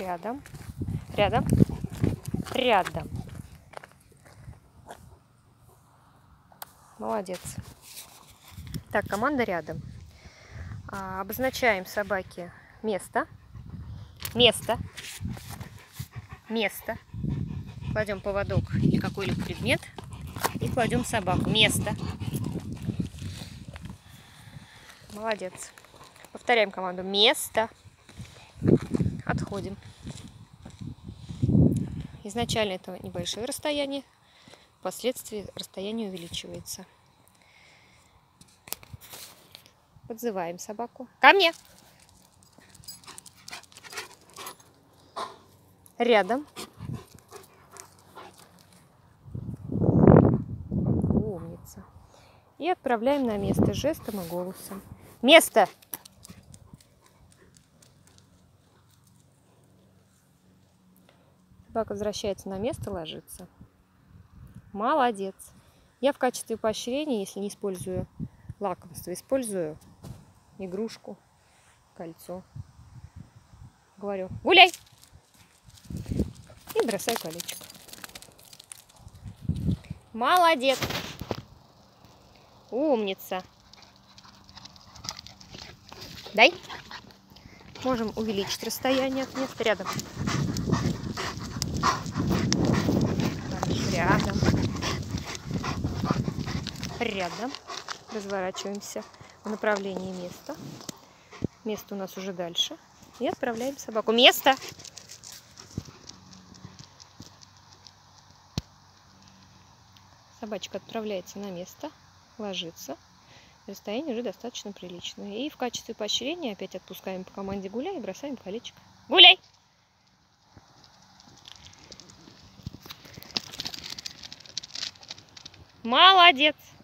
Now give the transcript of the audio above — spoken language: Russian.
Рядом. Рядом. Рядом. Молодец. Так, команда рядом. Обозначаем собаке место. Место. Место. Кладем поводок или какой-либо предмет. И кладем собаку. Место. Молодец. Повторяем команду. Место. Отходим. Изначально это небольшое расстояние. Впоследствии расстояние увеличивается. Подзываем собаку. Ко мне! Рядом. Умница. И отправляем на место жестом и голосом. Место! Собака возвращается на место, ложится. Молодец. Я в качестве поощрения, если не использую лакомство, использую игрушку, кольцо. Говорю: гуляй! И бросаю колечко. Молодец! Умница! Дай! Можем увеличить расстояние от места. Рядом. Рядом. Рядом. Разворачиваемся в направлении места. Место у нас уже дальше. И отправляем собаку. Место! Собачка отправляется на место, ложится. Расстояние уже достаточно приличное. И в качестве поощрения опять отпускаем по команде гуляй и бросаем колечко. Гуляй! Молодец!